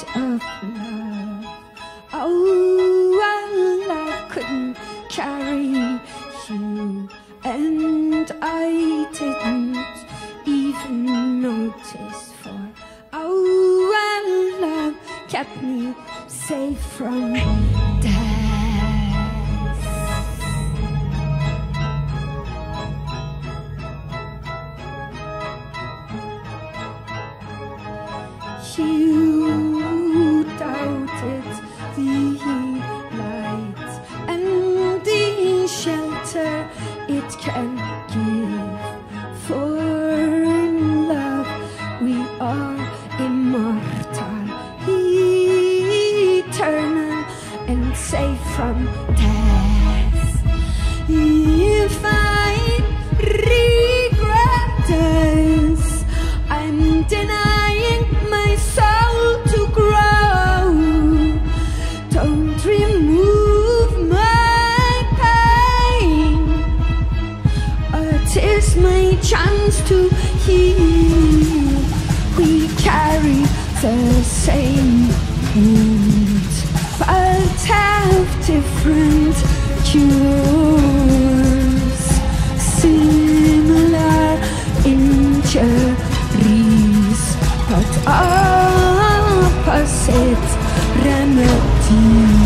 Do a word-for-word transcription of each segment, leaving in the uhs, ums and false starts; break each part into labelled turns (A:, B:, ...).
A: of love. Oh, well, I couldn't carry you, and I didn't even notice, for oh, well, love kept me safe from death. You doubted the light and the shelter it can give, for in love we are immortal, eternal, and safe from death. If I regret this, I'm denying my soul to grow. Don't remove my pain, it is my chance to heal. We carry the same wounds, but have different cures. Similar injuries, but opposite remedies.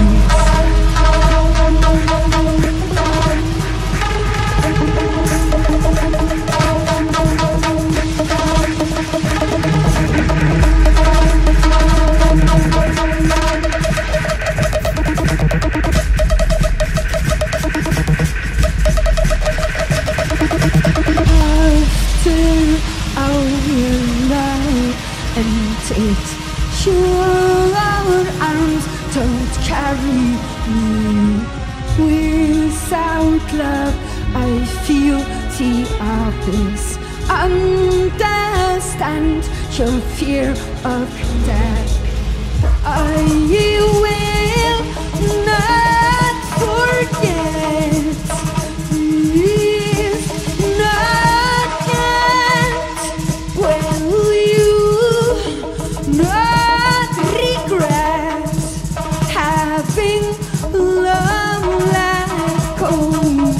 A: And your arms don't carry me. Without love I feel the abyss. Understand your fear of death. I will not forget. Please not yet. Will you not regret having love let go?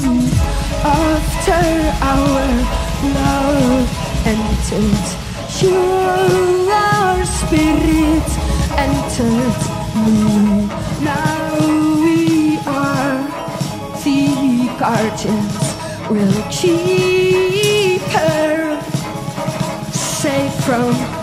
A: After our love entered your spirit entered me. Now we are the guardians, will keep her safe from